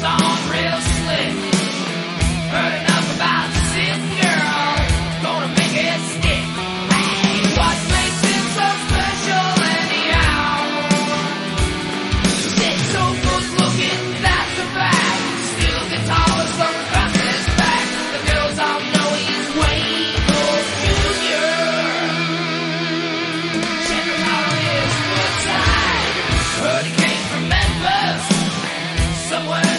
on real slick. Heard enough about this girl, gonna make it stick. Hey, what makes him so special anyhow? He's so good looking, that's the fact. Still guitarist from across his back. The girls all know he's way cool junior. Check him out on his good side. Heard he came from Memphis, somewhere